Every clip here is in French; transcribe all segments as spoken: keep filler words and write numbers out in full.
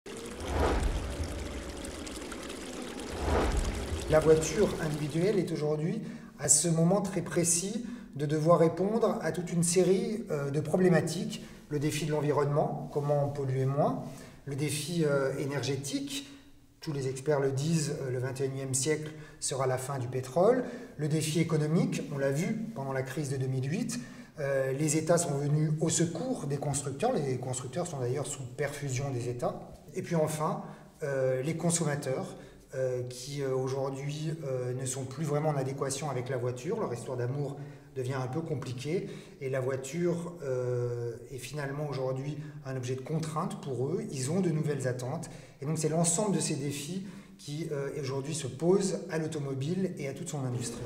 La voiture individuelle est aujourd'hui à ce moment très précis de devoir répondre à toute une série de problématiques. Le défi de l'environnement, comment polluer moins, le défi énergétique, tous les experts le disent, le vingt et unième siècle sera la fin du pétrole, le défi économique, on l'a vu pendant la crise de deux mille huit, euh, les États sont venus au secours des constructeurs, les constructeurs sont d'ailleurs sous perfusion des États, et puis enfin euh, les consommateurs, Euh, qui euh, aujourd'hui euh, ne sont plus vraiment en adéquation avec la voiture. Leur histoire d'amour devient un peu compliquée et la voiture euh, est finalement aujourd'hui un objet de contrainte pour eux. Ils ont de nouvelles attentes et donc c'est l'ensemble de ces défis qui euh, aujourd'hui se posent à l'automobile et à toute son industrie.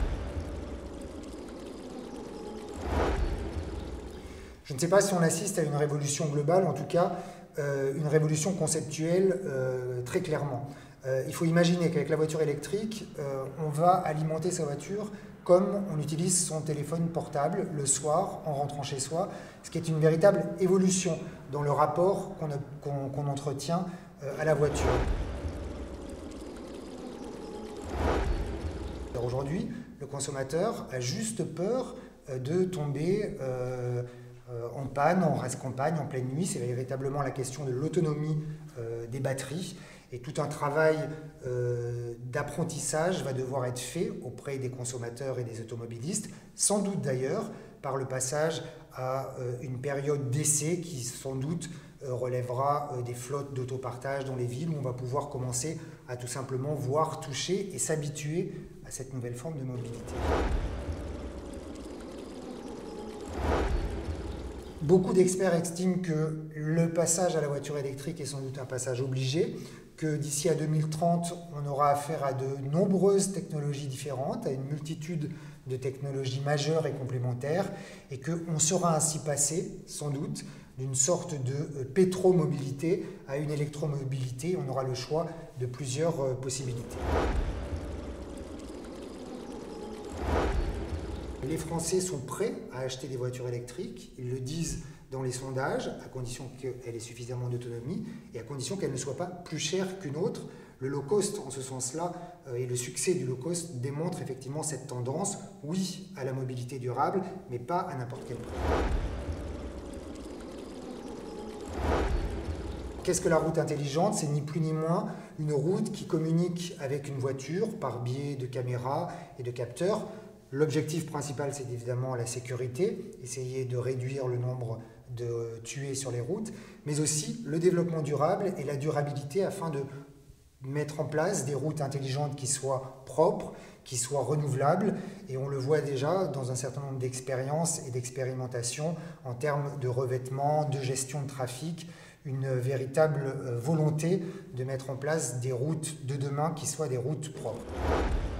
Je ne sais pas si on assiste à une révolution globale, en tout cas euh, une révolution conceptuelle euh, très clairement. Euh, il faut imaginer qu'avec la voiture électrique, euh, on va alimenter sa voiture comme on utilise son téléphone portable le soir en rentrant chez soi, ce qui est une véritable évolution dans le rapport qu'on qu'on, qu'on entretient euh, à la voiture. Aujourd'hui, le consommateur a juste peur euh, de tomber euh, en panne, en race campagne, en pleine nuit. C'est véritablement la question de l'autonomie euh, des batteries. Et tout un travail euh, d'apprentissage va devoir être fait auprès des consommateurs et des automobilistes, sans doute d'ailleurs par le passage à euh, une période d'essai qui sans doute euh, relèvera euh, des flottes d'autopartage dans les villes où on va pouvoir commencer à tout simplement voir, toucher et s'habituer à cette nouvelle forme de mobilité. Beaucoup d'experts estiment que le passage à la voiture électrique est sans doute un passage obligé, que d'ici à deux mille trente, on aura affaire à de nombreuses technologies différentes, à une multitude de technologies majeures et complémentaires, et qu'on sera ainsi passé, sans doute, d'une sorte de pétromobilité à une électromobilité. On aura le choix de plusieurs possibilités. Les Français sont prêts à acheter des voitures électriques, ils le disent dans les sondages, à condition qu'elle ait suffisamment d'autonomie et à condition qu'elle ne soit pas plus chère qu'une autre. Le low cost, en ce sens-là, euh, et le succès du low cost démontre effectivement cette tendance, oui, à la mobilité durable, mais pas à n'importe quel prix. Qu'est-ce que la route intelligente? C'est ni plus ni moins une route qui communique avec une voiture par biais de caméras et de capteurs. L'objectif principal, c'est évidemment la sécurité, essayer de réduire le nombre de tués sur les routes, mais aussi le développement durable et la durabilité afin de mettre en place des routes intelligentes qui soient propres, qui soient renouvelables. Et on le voit déjà dans un certain nombre d'expériences et d'expérimentations en termes de revêtement, de gestion de trafic, une véritable volonté de mettre en place des routes de demain qui soient des routes propres.